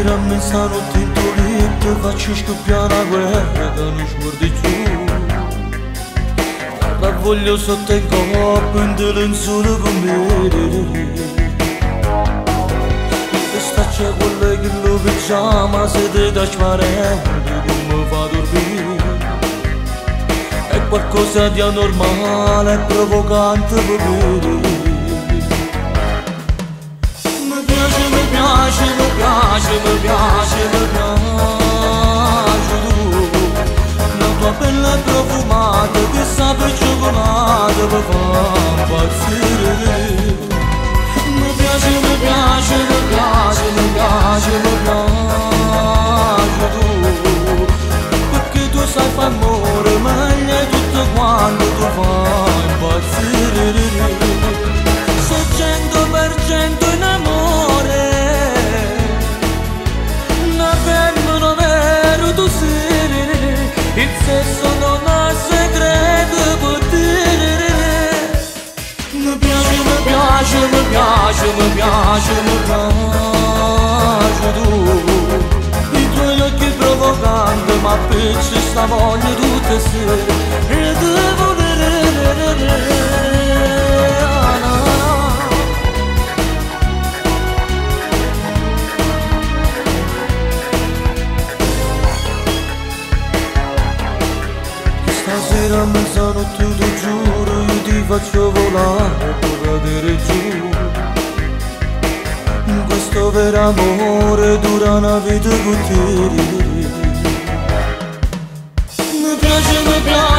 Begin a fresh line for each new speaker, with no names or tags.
Stasera mezzanotte in tuo letto faccio scoppiare la guerra che non sguardi tu. La voglio sotto il corpo in te lenzuola con me. E sta c'è quella che lo pigiama se te da sparente come fa a dormire. È qualcosa di anormale e provocante per vedere. Mi piace tu. La tua pelle profumata che sa per cioccolata mi fa impazzire. Mi piace tu. Perché tu sai far amore meglio di tutto quanto tu fai impazzire. Sei 100% in amore. Il sesso non ha segreto per dire. Mi piace tu. I tuoi occhi provocanti ma picci sta voglia tutte sere. E devo stasera a mezzanotte ti giuro io ti faccio volare per cadere giù. Questo vero amore dura una vita con te. Mi piace